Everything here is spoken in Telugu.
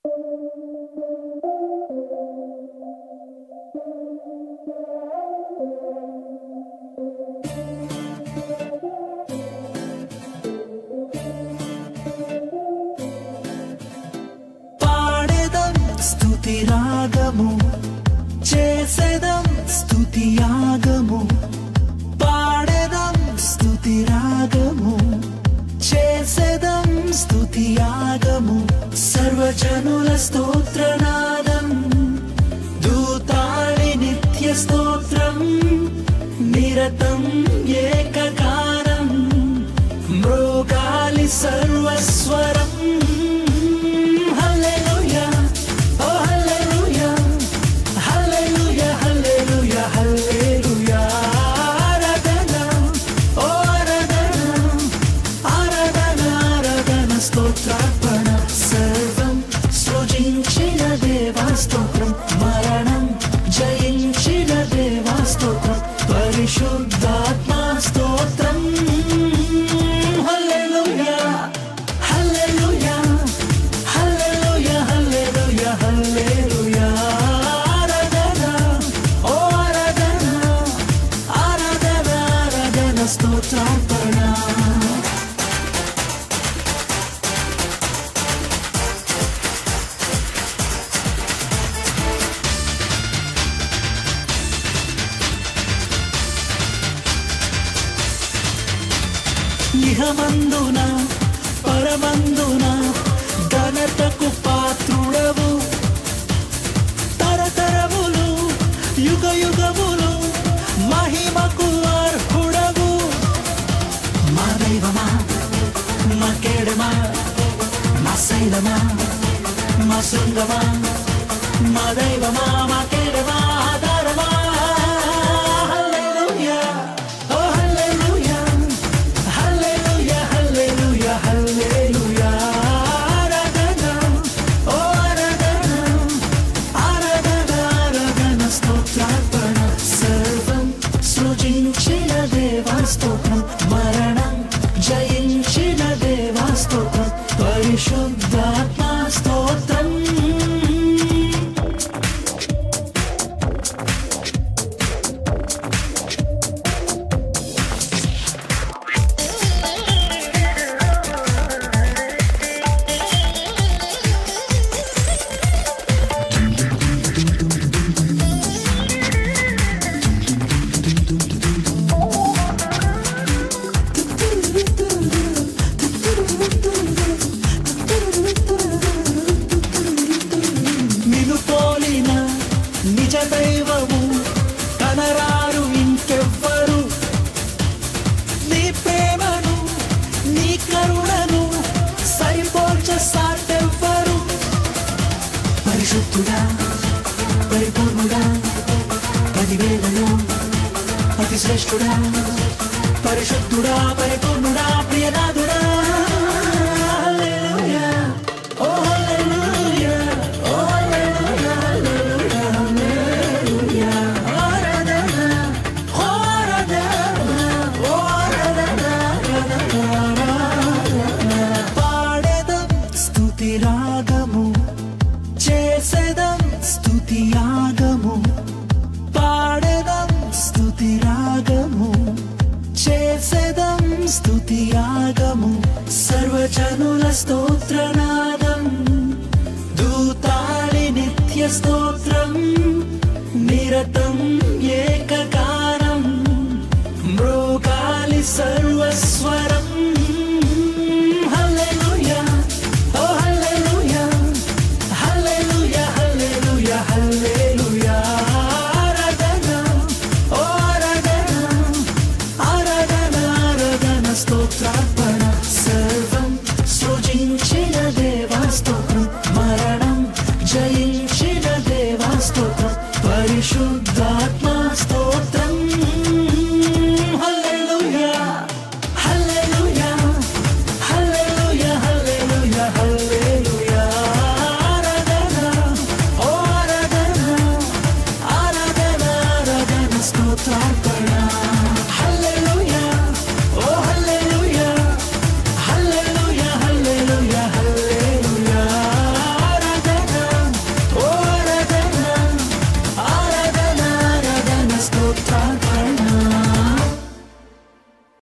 స్తుతి రాగము చేసేదం స్తుతి యాగము పాడేదం స్తుతి రాగము చేసేదం స్తుతి యాగము సర్వజనుల స్తోత్రనాదం దూతాళి నిత్య స్తోత్రం నిరతం ఏకగానం మృగాలి సర్వస్వరం సర్వం సృజించిన దేవా స్తోత్రం మరణం జయించిన దేవా స్తోత్రం పరిశుద్ధాత్మా స్తోత్రం హల్లెలూయా హల్లెలూయా హల్లెలూయా హల్లెలూయా హల్లెలూయా ఆరాధన ఓ ఆరాధన ఆరాధన ఆరాధన స్తోత్రార్పణ ఇహమందున పరమందున ఘనతకు పాత్రుడవు తరతరములు యుగ యుగములు మహిమకు అర్హుడవు మా దైవమా మా కేడమా మా శైలమా మా శృంగమా మా దైవమా మా కేడమా ఆధారమా స్తోత్రం మరణం జయించిన దేవా స్తోత్రం పరిశుద్ధాత్మా స్తోత్రం నిజ దైవము కనరారు ఇంకెవ్వరు నీ ప్రేమను నీ కరుణను సరిపోల్చ సాటెవ్వరు పరిశుద్ధుడా పరిపూర్ణుడా పదివేలలో అతి శ్రేష్ఠుడా పరిశుద్ధుడా పరిపూర్ణుడా ప్రియనాథుడా హల్లెలూయా ఓ హల్లెలూయా ఓ హల్లెలూయా రాగము చేసేదం స్తుతి యాగము పాడేదం స్తుతి రాగము చేసేదం స్తుతి యాగము సర్వజనుల స్తోత్రనాదం దూతాళి నిత్య స్తోత్రం